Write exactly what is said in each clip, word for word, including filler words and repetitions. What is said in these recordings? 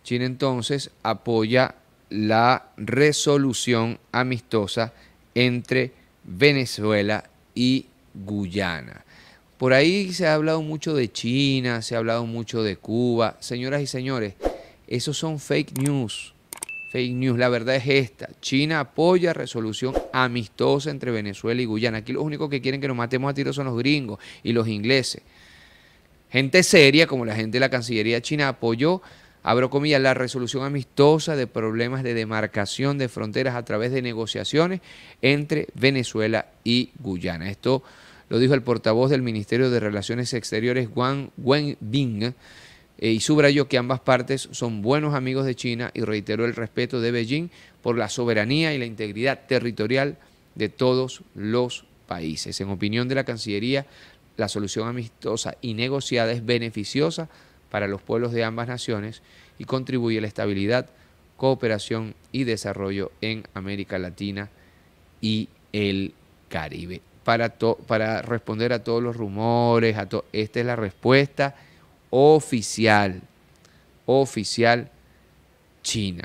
China entonces apoya la resolución amistosa entre Venezuela y Guyana. Por ahí se ha hablado mucho de China, se ha hablado mucho de Cuba. Señoras y señores, esos son fake news. Fake news, la verdad es esta. China apoya resolución amistosa entre Venezuela y Guyana. Aquí los únicos que quieren que nos matemos a tiros son los gringos y los ingleses. Gente seria, como la gente de la Cancillería china, apoyó, abro comillas, la resolución amistosa de problemas de demarcación de fronteras a través de negociaciones entre Venezuela y Guyana. Esto lo dijo el portavoz del Ministerio de Relaciones Exteriores, Wang Wenbin, eh, y subrayó que ambas partes son buenos amigos de China y reiteró el respeto de Beijing por la soberanía y la integridad territorial de todos los países. En opinión de la Cancillería, la solución amistosa y negociada es beneficiosa para los pueblos de ambas naciones y contribuye a la estabilidad, cooperación y desarrollo en América Latina y el Caribe. Para, to para responder a todos los rumores, a to esta es la respuesta oficial, oficial China.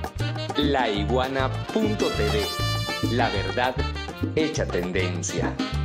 La Iguana punto T V, la verdad hecha tendencia.